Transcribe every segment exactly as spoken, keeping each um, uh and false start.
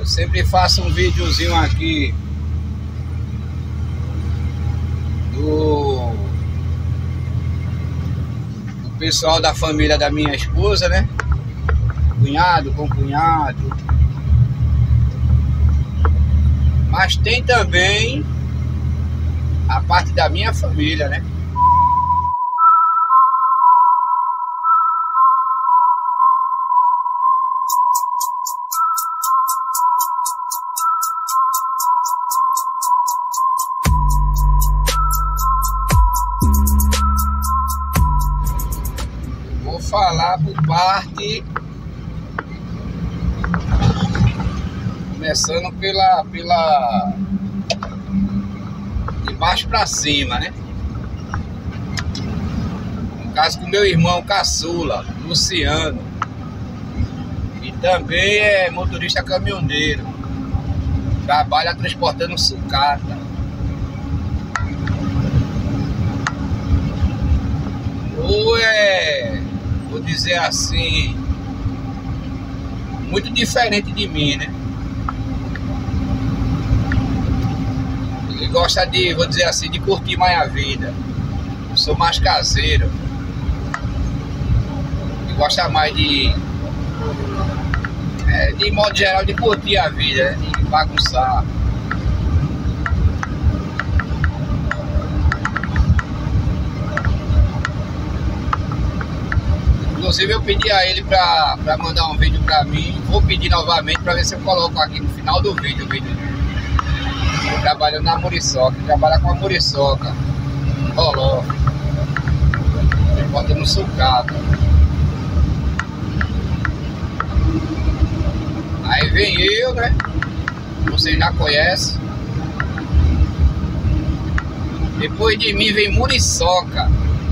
Eu sempre faço um videozinho aqui do, do pessoal da família da minha esposa, né? Cunhado com cunhado. Mas tem também a parte da minha família, né? Vou falar por parte, começando pela, pela de baixo pra cima, né? No caso com meu irmão caçula, Luciano, que também é motorista caminhoneiro, trabalha transportando sucata. Ou é, vou dizer assim, muito diferente de mim, né? Ele gosta de, vou dizer assim, de curtir mais a vida. Eu sou mais caseiro. Ele gosta mais de, é, de modo geral, de curtir a vida, né? De bagunçar. Inclusive eu pedi a ele pra, pra mandar um vídeo pra mim. Vou pedir novamente pra ver se eu coloco aqui no final do vídeo o vídeo dele. Ele trabalha na Muriçoca, ele trabalha com a Muriçoca, roló, ele bota no sucata. Aí vem eu, né? Você já conhece. Depois de mim vem Muriçoca.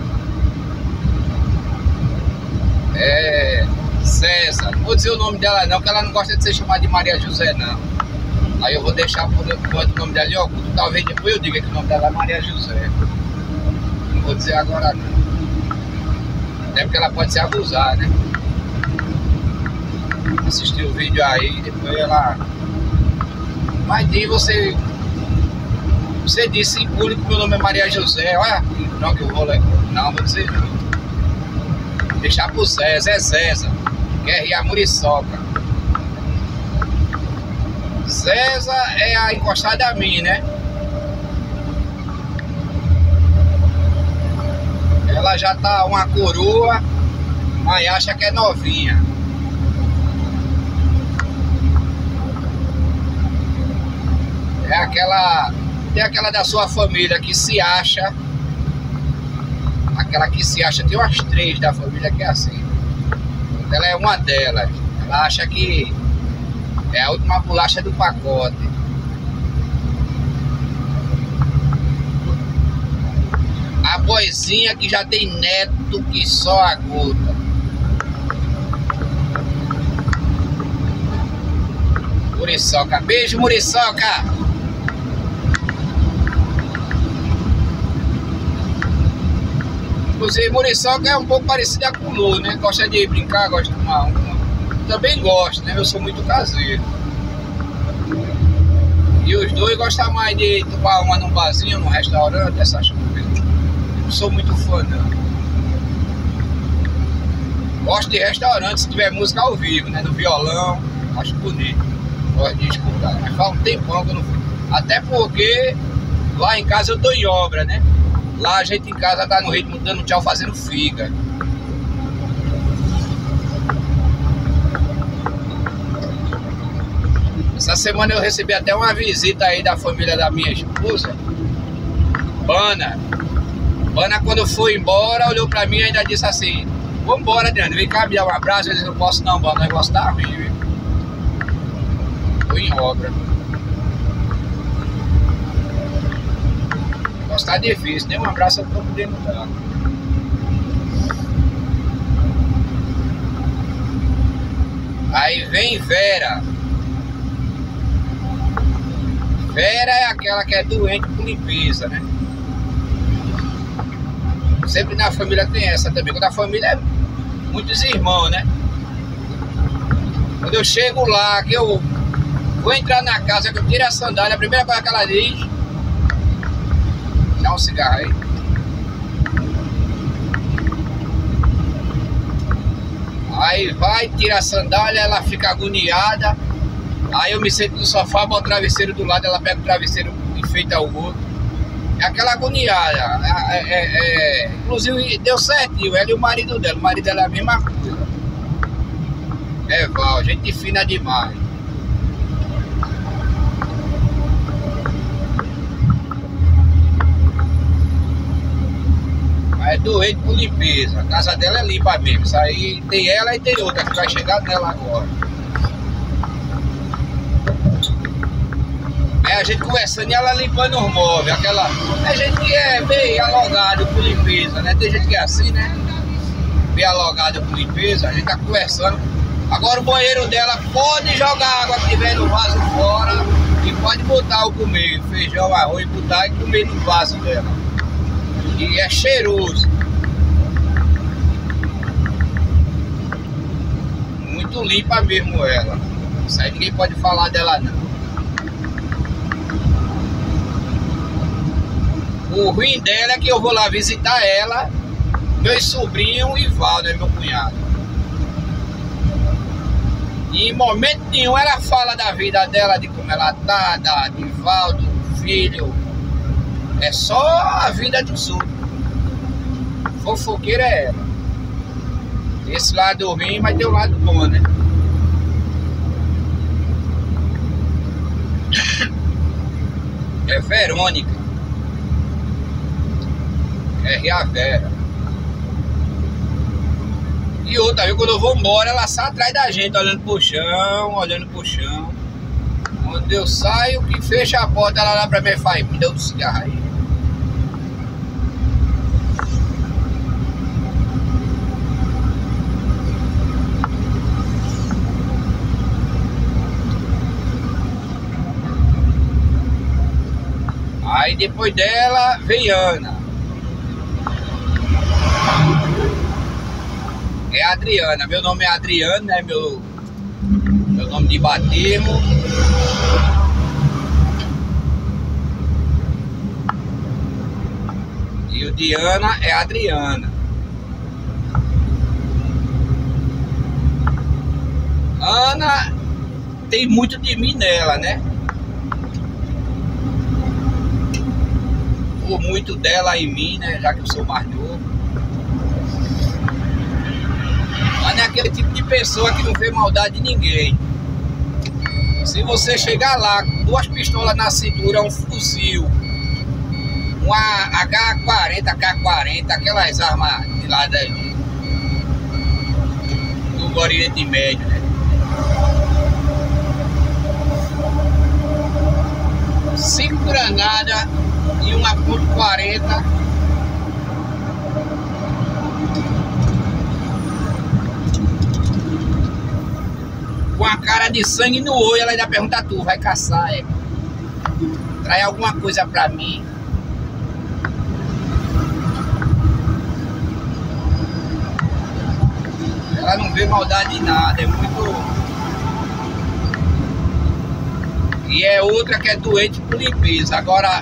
É, César, não vou dizer o nome dela não, porque ela não gosta de ser chamada de Maria José não. Aí eu vou deixar por enquanto o nome dela ali oculto. Talvez depois eu diga que o nome dela é Maria José. Não vou dizer agora não. Até porque ela pode se abusar, né? Assistir o vídeo aí, depois ela... Mas diz você... Você disse em público que meu nome é Maria José. Olha, não que eu vou ler. Não, vou dizer não. Deixar pro César, é César, quer ir a Muriçoca. César é a encostada a mim, né? Ela já tá uma coroa, mas acha que é novinha. É aquela, é aquela da sua família que se acha. Aquela que se acha, tem umas três da família que é assim. Ela é uma delas. Ela acha que é a última bolacha do pacote. A boizinha que já tem neto que só a gota. Muriçoca, beijo Muriçoca! Inclusive, Muriçoca é um pouco parecida com o Lu, né? Gosta de brincar, gosta de tomar uma. Também gosto, né? Eu sou muito caseiro. E os dois gostam mais de tomar uma num barzinho, num restaurante, essas coisas. Não sou muito fã, não. Gosto de restaurante se tiver música ao vivo, né? No violão, acho bonito. Gosto de escutar. Mas faz um tempão que eu não fui. Até porque lá em casa eu tô em obra, né? Lá a gente em casa tá no ritmo dando tchau, fazendo figa. Essa semana eu recebi até uma visita aí da família da minha esposa, Bana. Bana, quando foi embora, olhou pra mim e ainda disse assim: vambora, Adriano, vem cá me dar um abraço. Eu disse: não posso não, Bana, o negócio tá ruim, viu? Tô em obra. O negócio tá difícil, nem um abraço eu tô podendo dar. Aí vem Vera. Vera é aquela que é doente com limpeza, né? Sempre na família tem essa também. Quando a família é muitos irmãos, né? Quando eu chego lá, que eu Vou entrar na casa, que eu tiro a sandália, a primeira coisa que ela diz: dá um cigarro aí. Aí vai, tira a sandália, ela fica agoniada. Aí eu me sento no sofá, boto o travesseiro do lado, ela pega o travesseiro e enfeita o outro. É aquela agoniada. É, é, é, inclusive deu certinho, ela e o marido dela. O marido dela é a mesma coisa. É, Val, gente fina demais. É doente por limpeza. A casa dela é limpa mesmo. Isso aí tem ela e tem outra que vai chegar nela agora. É a gente conversando e ela limpando os móveis. Aquela. É gente que é bem alogado por limpeza, né? Tem gente que é assim, né? Bem alogado por limpeza. A gente tá conversando. Agora o banheiro dela pode jogar a água que tiver no vaso fora e pode botar o comer. Feijão, arroz e botar e comer no vaso dela. E é cheiroso. Muito limpa mesmo ela. Isso aí ninguém pode falar dela não. O ruim dela é que eu vou lá visitar ela, meus sobrinhos e Valdo, meu cunhado. E em momento nenhum ela fala da vida dela, de como ela tá, da, de Valdo, filho. É só a vida dos outros. Fofoqueira é ela. Esse lado ruim, mas tem o lado bom, né? É Verônica. É a Vera. E outra, viu? Quando eu vou embora, ela sai atrás da gente, olhando pro chão, olhando pro chão. Quando eu saio, que fecha a porta, ela lá pra mim e faz: me deu um cigarro aí. Aí depois dela vem Ana. É a Adriana. Meu nome é Adriano, né? Meu, meu nome de batismo. E o de Ana é Adriana. Ana tem muito de mim nela, né? Por muito dela em mim, né? Já que eu sou mais novo. Ana é aquele tipo de pessoa que não vê maldade de ninguém. Se você chegar lá com duas pistolas na cintura, um fuzil, uma H quarenta, K quarenta, aquelas armas de lá da, do Oriente Médio, né? Cinco granadas e uma ponto quarenta. Com a cara de sangue no olho, ela ainda pergunta: tu vai caçar, é? Traz alguma coisa pra mim. Ela não vê maldade em nada, é muito. E é outra que é doente por limpeza. Agora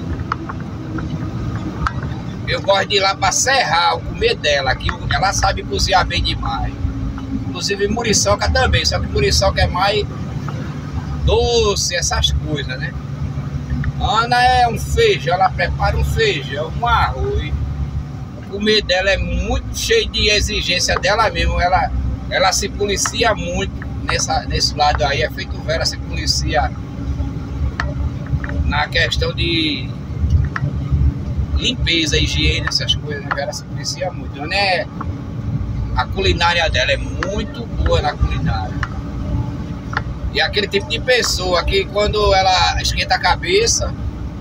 eu gosto de ir lá pra serrar, o comer dela, que ela sabe cozinhar bem demais. Inclusive muriçoca também, só que muriçoca é mais doce, essas coisas, né? Ana é um feijão, ela prepara um feijão, um arroz. O comer dela é muito cheio de exigência dela mesmo. Ela, ela se policia muito nessa, nesse lado aí. É feito Vera se policia na questão de limpeza, higiene, essas coisas. Vera se policia muito. Ana é, a culinária dela é muito boa na culinária. E é aquele tipo de pessoa que quando ela esquenta a cabeça,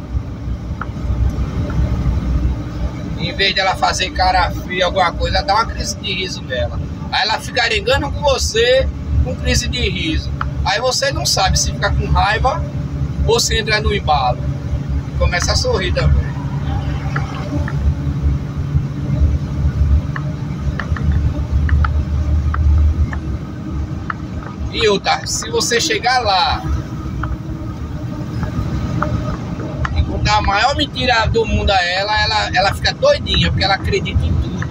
em vez dela fazer cara fria, alguma coisa, dá uma crise de riso nela. Aí ela fica arengando com você com crise de riso. Aí você não sabe se fica com raiva ou se entra no embalo. Começa a sorrir também. E outra, se você chegar lá contar a maior mentira do mundo a ela, ela, ela fica doidinha, porque ela acredita em tudo.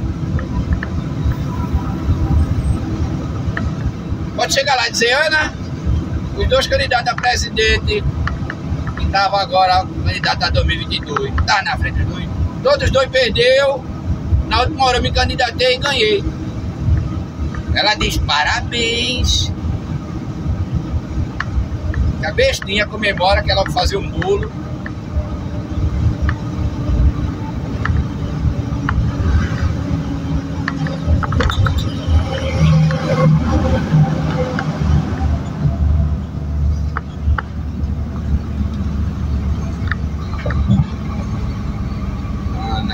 Pode chegar lá e dizer, Ana, os dois candidatos a presidente, que estavam agora, candidato a dois mil e vinte e dois, tá na frente dos dois, todos os dois perdeu, na última hora eu me candidatei e ganhei. Ela diz, parabéns. A bestinha comemora que ela vai fazer um bolo. Ana.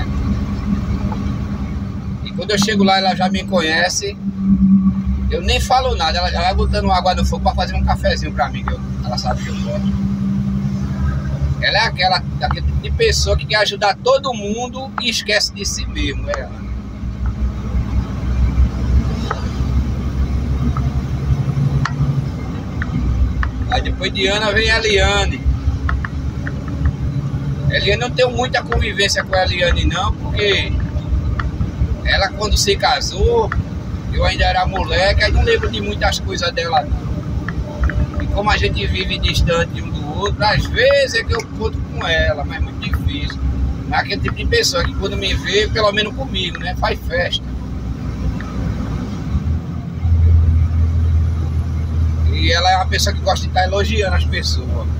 E quando eu chego lá, ela já me conhece. Eu nem falo nada, ela já vai botando água no fogo para fazer um cafezinho pra mim, que eu, ela sabe que eu gosto. Ela é aquela, aquele tipo de pessoa que quer ajudar todo mundo e esquece de si mesmo, é ela. Aí depois de Ana vem a Eliane. Eliane, não tenho muita convivência com a Eliane não, porque ela quando se casou, eu ainda era moleque, aí não lembro de muitas coisas dela não. E como a gente vive distante um do outro, às vezes é que eu conto com ela, mas é muito difícil. Mas aquele tipo de pessoa que quando me vê, pelo menos comigo, né, faz festa. E ela é uma pessoa que gosta de estar elogiando as pessoas.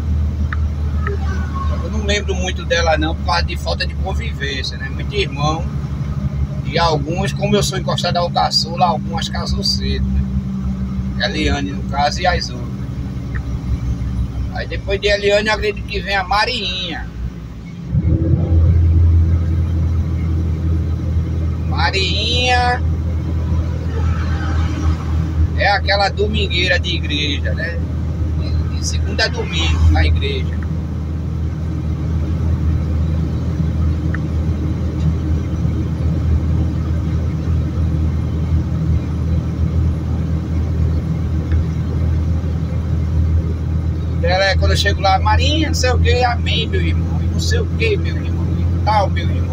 Eu não lembro muito dela não, por causa de falta de convivência, né, muito irmão. E alguns, como eu sou encostado ao caçula, algumas casou cedo, né? Eliane, no caso, e as outras. Aí depois de Eliane, eu acredito que vem a Mariinha. Mariinha é aquela domingueira de igreja, né? De segunda a domingo, na igreja. Ela é quando eu chego lá, Marinha, não sei o que, amém, meu irmão, e não sei o que, meu irmão, e tal, meu irmão.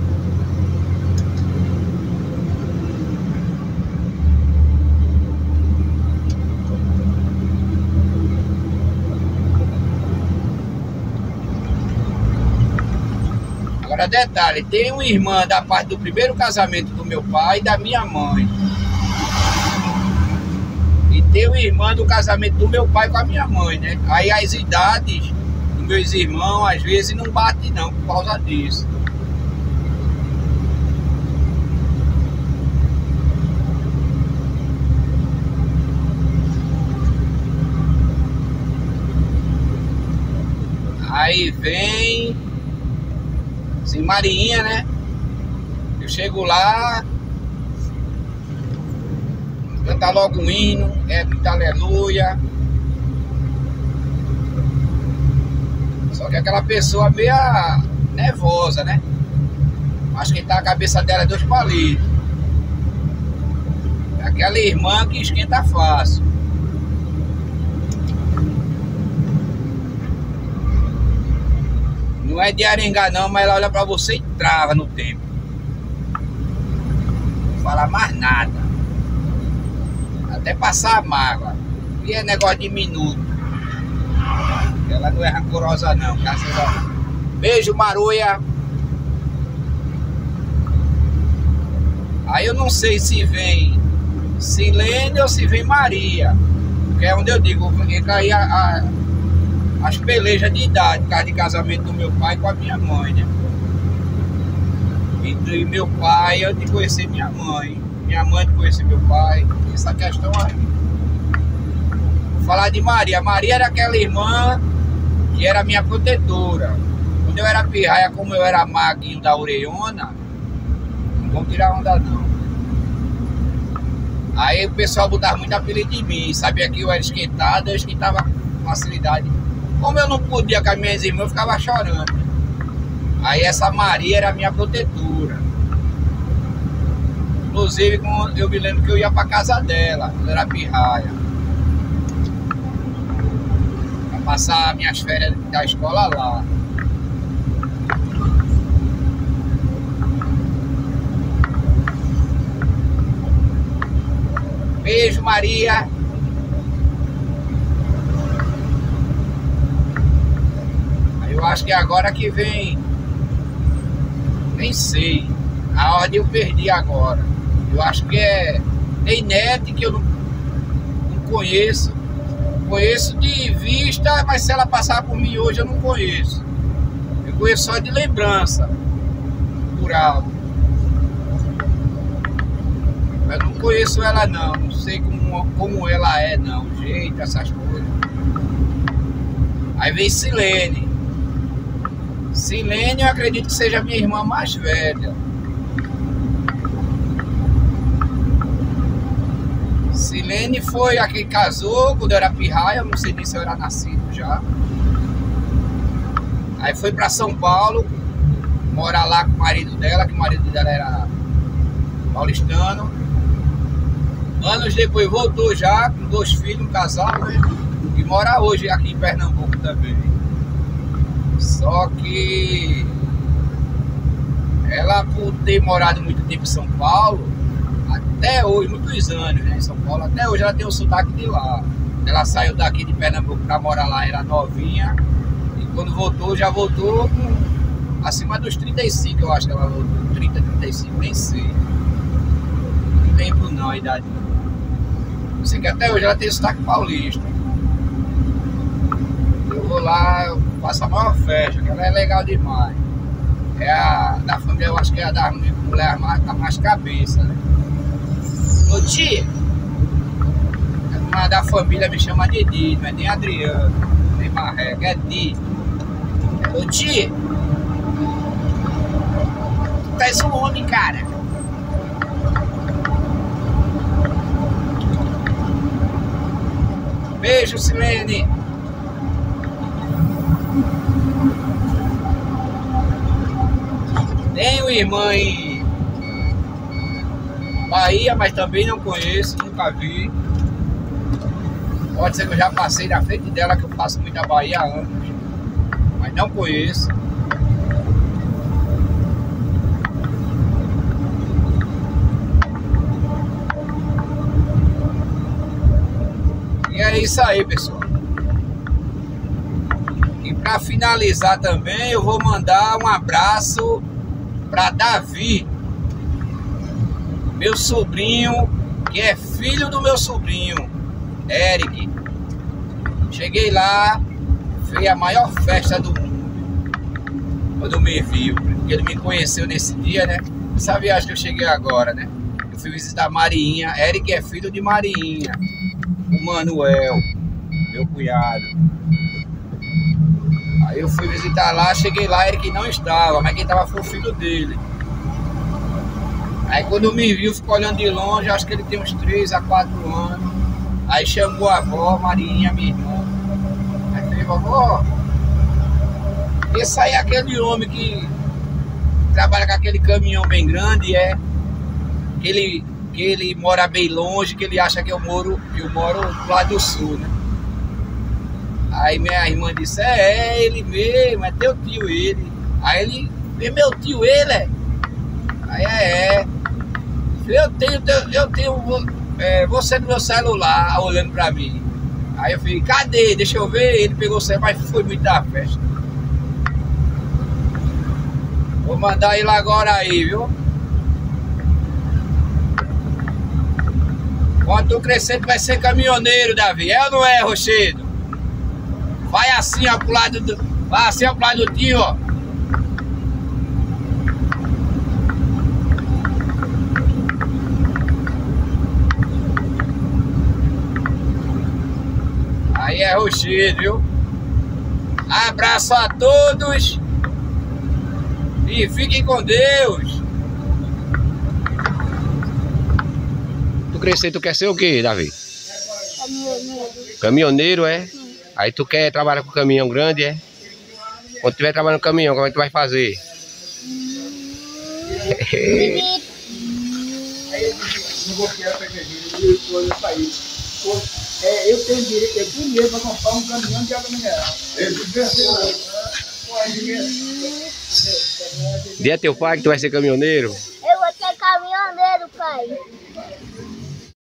Agora, detalhe, tem uma irmã da parte do primeiro casamento do meu pai e da minha mãe. E tem uma irmã do casamento do meu pai com a minha mãe, né? Aí as idades dos meus irmãos, às vezes, não batem não, por causa disso. Aí vem... Assim, Marinha, né? Eu chego lá... Canta logo um hino, é muito aleluia. Só que aquela pessoa meio nervosa, né? Acho que tá a cabeça dela é dois palitos. É aquela irmã que esquenta fácil. Não é de arengar não, mas ela olha pra você e trava no tempo. Não fala mais nada. Até passar a mágoa. E é negócio de minuto. Ela não é rancorosa não, graças a Deus. Beijo, Maruia. Aí eu não sei se vem Silene ou se vem Maria. Que é onde eu digo, entra aí a, a, as pelejas de idade, por causa de casamento do meu pai com a minha mãe, né? Entre meu pai, eu de conhecer minha mãe. Minha mãe de conhecer meu pai. Essa questão aí. Vou falar de Maria. Maria era aquela irmã que era minha protetora. Quando eu era pirraia, como eu era maguinho da orelhona, não vão tirar onda não. Aí o pessoal botava muito apelido de mim. Sabia que eu era esquentado, eu esquentava com facilidade. Como eu não podia com as minhas irmãs, eu ficava chorando. Aí essa Maria era minha protetora. Inclusive, eu me lembro que eu ia pra casa dela, quando era pirraia. Pra passar minhas férias da escola lá. Beijo, Maria. Eu acho que agora que vem, nem sei, a ordem eu perdi agora. Eu acho que é Neinete, que eu não, não conheço. Conheço de vista, mas se ela passar por mim hoje eu não conheço. Eu conheço só de lembrança, por alto. Mas não conheço ela não, não sei como, como ela é não, o jeito, essas coisas. Aí vem Silene. Silene eu acredito que seja a minha irmã mais velha. Silene foi a que casou quando eu era pirraia, eu não sei nem se eu era nascido já. Aí foi pra São Paulo, morar lá com o marido dela, que o marido dela era paulistano. Anos depois voltou já, com dois filhos, um casal, né? E mora hoje aqui em Pernambuco também. Só que ela, por ter morado muito tempo em São Paulo, até hoje, muitos anos, né, em São Paulo, até hoje ela tem o sotaque de lá. Ela saiu daqui de Pernambuco pra morar lá, era novinha, e quando voltou, já voltou com acima dos trinta e cinco, eu acho que ela voltou, trinta, trinta e cinco, nem sei. Não lembro não a idade. Eu sei que até hoje ela tem sotaque paulista. Eu vou lá, eu faço a maior festa, que ela é legal demais. É a da família, eu acho que é a da mulher mais, mais cabeça, né? Ô tia, uma da família me chama de Di, não é nem Adriano, nem Marreca, é Di. Ô tia, tu és um homem, cara. Beijo, Silene. Tenho irmã em Bahia, mas também não conheço, nunca vi. Pode ser que eu já passei na frente dela, que eu passo muito a Bahia há anos, mas não conheço. E é isso aí, pessoal. E para finalizar também, eu vou mandar um abraço para Davi, meu sobrinho, que é filho do meu sobrinho, Eric. Cheguei lá, foi a maior festa do mundo. Quando me viu, porque ele me conheceu nesse dia, né? Essa viagem que eu cheguei agora, né? Eu fui visitar Mariinha. Eric é filho de Mariinha. O Manuel, meu cunhado. Aí eu fui visitar lá, cheguei lá, Eric não estava, mas quem estava foi o filho dele. Aí quando me viu, ficou olhando de longe, acho que ele tem uns três a quatro anos. Aí chamou a avó, Marinha, minha irmã. Aí falei, vovó, esse aí é aquele homem que trabalha com aquele caminhão bem grande, é? Que ele, que ele mora bem longe, que ele acha que eu moro, que eu moro do lado do sul, né? Aí minha irmã disse, é, é ele mesmo, é teu tio ele. Aí ele, é meu tio ele, é? Aí é, é. Eu tenho, eu tenho é, você no meu celular, olhando pra mim. Aí eu falei, cadê? Deixa eu ver. Ele pegou o celular, mas foi muito da festa. Vou mandar ele agora aí, viu? Quando tu crescer, tu vai ser caminhoneiro, Davi. É ou não é, Rochedo? Vai assim, ó, pro lado do... Vai assim, ó, pro lado do tio, ó. Aí é Rochedo, viu? Abraço a todos. E fiquem com Deus. Tu crescer, tu quer ser o quê, Davi? Caminhoneiro. Caminhoneiro, é? Sim. Aí tu quer trabalhar com caminhão grande, é? Quando tiver trabalhando com caminhão, como é que tu vai fazer? É, eu tenho direito, eu tenho dinheiro para comprar um caminhão de água mineral. Diz a teu pai que tu vai ser caminhoneiro? Eu vou ser caminhoneiro, pai.